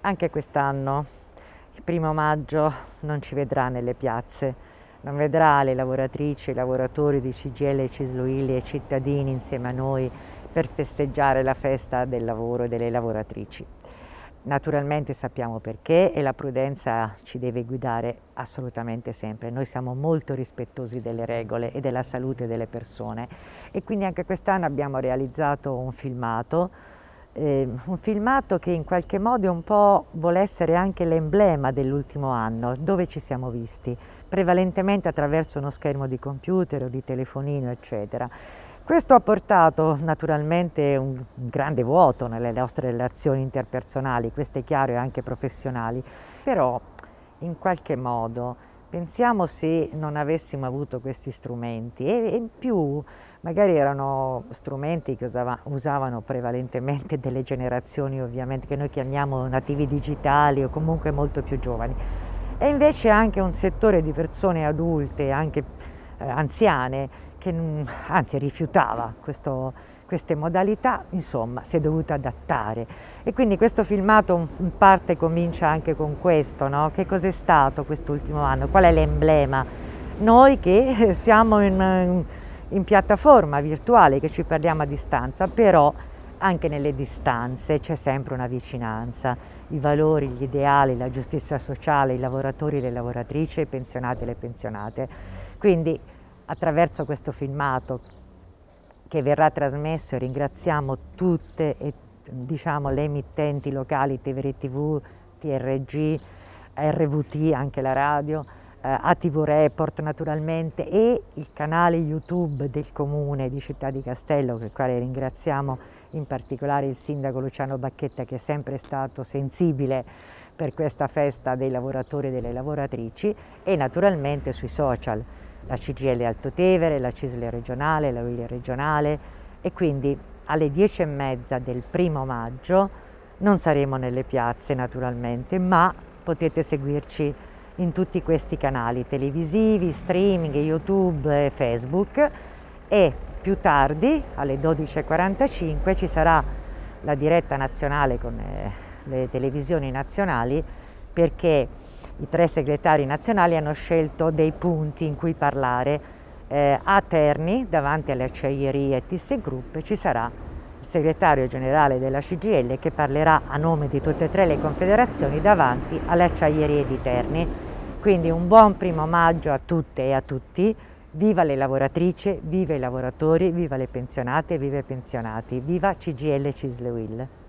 Anche quest'anno il 1° maggio non ci vedrà nelle piazze, non vedrà le lavoratrici e i lavoratori di CGIL e CISL-UIL e i cittadini insieme a noi per festeggiare la festa del lavoro e delle lavoratrici. Naturalmente sappiamo perché e la prudenza ci deve guidare assolutamente sempre. Noi siamo molto rispettosi delle regole e della salute delle persone e quindi anche quest'anno abbiamo realizzato un filmato che in qualche modo un po' vuole essere anche l'emblema dell'ultimo anno, dove ci siamo visti, prevalentemente attraverso uno schermo di computer o di telefonino, eccetera. Questo ha portato naturalmente un grande vuoto nelle nostre relazioni interpersonali, questo è chiaro, e anche professionali, però in qualche modo pensiamo se non avessimo avuto questi strumenti e in più magari erano strumenti che usavano prevalentemente delle generazioni ovviamente che noi chiamiamo nativi digitali o comunque molto più giovani, e invece anche un settore di persone adulte, anche anziane, che anzi rifiutava queste modalità, insomma si è dovuta adattare. E quindi questo filmato in parte comincia anche con questo, no? Che cos'è stato quest'ultimo anno? Qual è l'emblema? Noi che siamo in piattaforma virtuale, che ci parliamo a distanza, però anche nelle distanze c'è sempre una vicinanza, i valori, gli ideali, la giustizia sociale, i lavoratori e le lavoratrici, i pensionati e le pensionate. Quindi attraverso questo filmato che verrà trasmesso, e ringraziamo tutte le emittenti locali, Tevere TV, TRG, RVT, anche la radio, ATV Report naturalmente, e il canale YouTube del Comune di Città di Castello, per il quale ringraziamo in particolare il sindaco Luciano Bacchetta, che è sempre stato sensibile per questa festa dei lavoratori e delle lavoratrici, e naturalmente sui social, la CGIL Alto Tevere, la CISL regionale, la UIL regionale, e quindi alle 10:30 del 1° maggio non saremo nelle piazze naturalmente, ma potete seguirci in tutti questi canali televisivi, streaming, YouTube e Facebook, e più tardi alle 12:45 ci sarà la diretta nazionale con le televisioni nazionali, perché i 3 segretari nazionali hanno scelto dei punti in cui parlare. A Terni, davanti alle acciaierie ThyssenKrupp, ci sarà il segretario generale della CGIL che parlerà a nome di tutte e 3 le confederazioni davanti alle acciaierie di Terni. Quindi un buon 1° maggio a tutte e a tutti. Viva le lavoratrici, viva i lavoratori, viva le pensionate, viva i pensionati, viva CGIL e CISL-UIL.